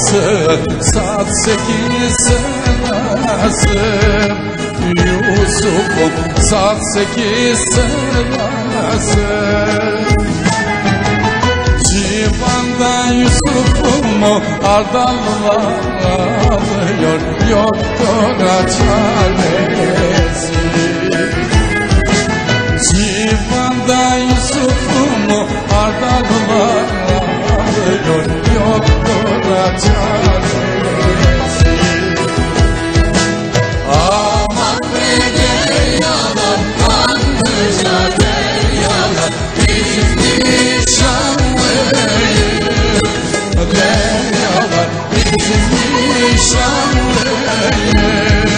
olması saat 8 sırası. Yusuf'um saat 8 sırası. Civanda Yusuf'umu ardallar alıyor, yoktur çaresi. Civanda Yusuf'umu ardallar alıyor, yoktur çaresi. Aman be deryalar, kanlıca deryalar, bizim nişanlıyız. Deryalar bizim nişanlıyız.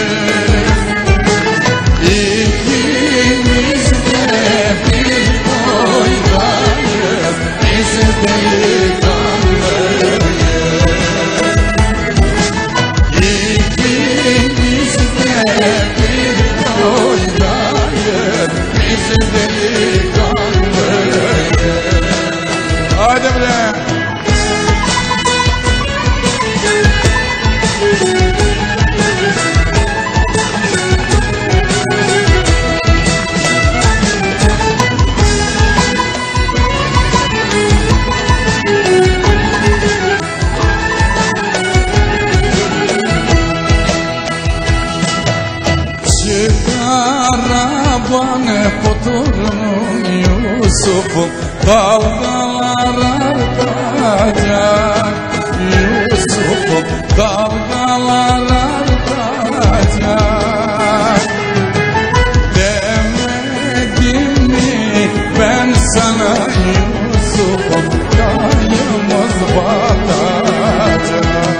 İkimiz de bir boydayız, biz delikanlıyız. İkimiz de bir boydayız, biz delikanlıyız. Hadi bre! Arabane poturun Yusuf'um dalgalar artacak. Yusuf'um dalgalar artacak. Demedim mi ben sana Yusuf'um yayımız batacak.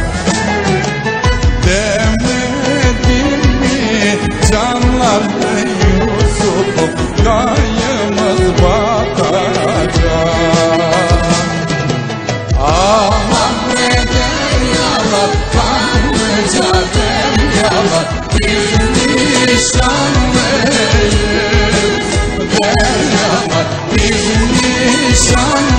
Demedim mi canlar Yusuf'um yayımız batacak. Aman be deryalar, kanlıca deryalar, bizim nişanlıyız. Deryalar bizim nişan